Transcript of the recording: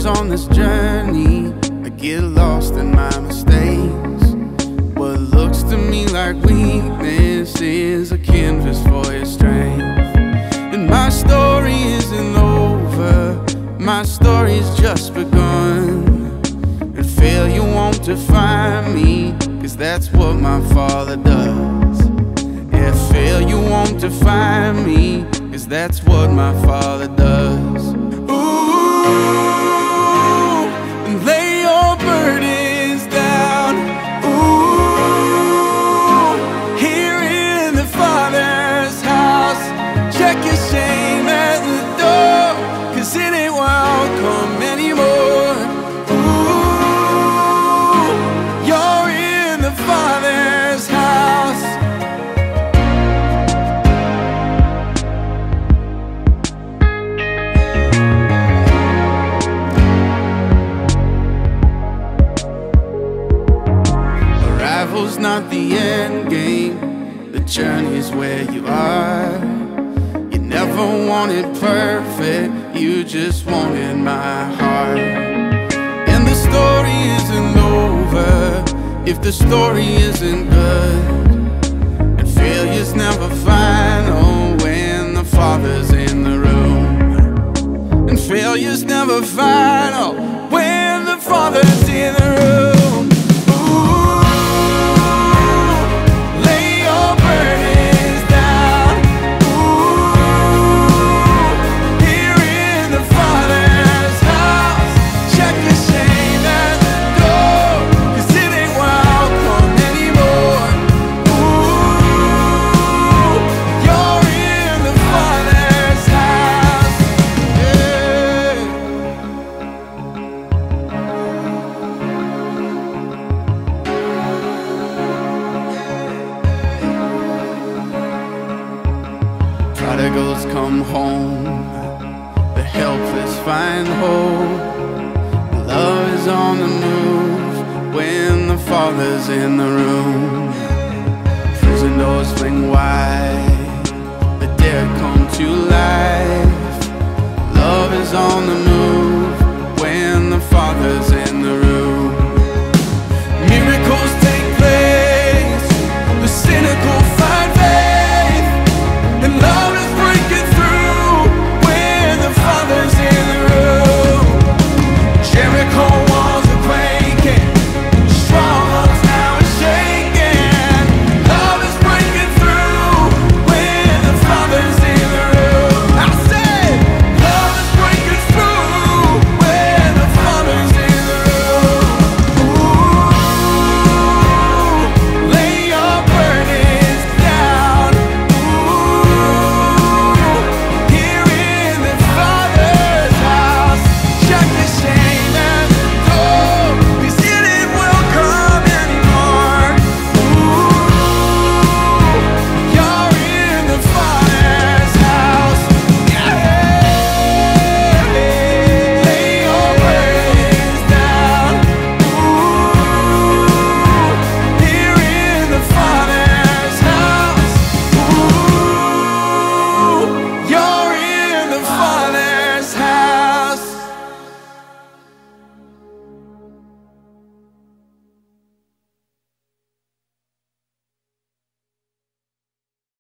Sometimes on this journey I get lost in my mistakes. What looks to me like weakness is a canvas for your strength. And my story isn't over, my story's just begun. And failure won't define me, 'cause that's what my Father does. Yeah, failure won't define me, 'cause that's what my Father does. Ooh, and lay your burdens down. Ooh, here in the Father's house. Check your shame at the door, 'cause it ain't welcome anymore. Ooh, you're in the Father's house. Arrival's not the end game, the journey's where you are. You never wanted perfect, you just wanted my heart. And the story isn't over if the story isn't good. And failure's never final when the Father's in the room. And failure's never final when the Father's in the room. Prodigals come home, the helpless find hope. Love is on the move when the Father's in the room. Prison doors fling wide, the dead come to life. Love is on the move